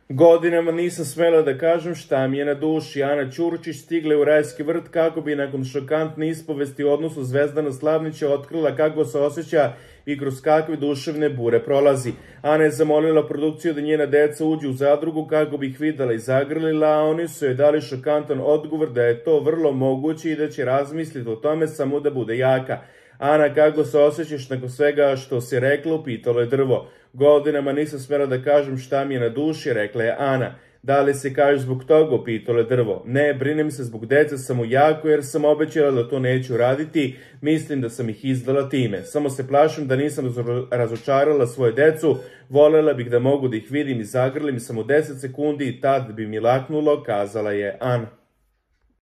Godinama nisam smela da kažem šta mi je na duši. Ana Ćurčić stigla u Rajski vrt kako bi nakon šokantne ispovesti u odnosu Zvezdana Slavnića otkrila kako se osjeća i kroz kakve duševne bure prolazi. Ana je zamolila produkciju da njena deca uđu u zadrugu kako bi ih videla i zagrlila, a oni su joj dali šokantan odgovor da je to vrlo moguće i da će razmisliti o tome samo da bude jaka. Ana, kako se osjećaš nakon svega što si rekla, upitalo je drvo. Godinama nisam smela da kažem šta mi je na duši, rekla je Ana. Da li se kažeš zbog toga, upitalo je drvo. Ne, brinem se zbog dece samo jako jer sam obećala da to neću raditi, mislim da sam ih izdala time. Samo se plašim da nisam razočarala svoje decu, volela bih da mogu da ih vidim i zagrlim samo 10 sekundi i tad bi mi laknulo, kazala je Ana.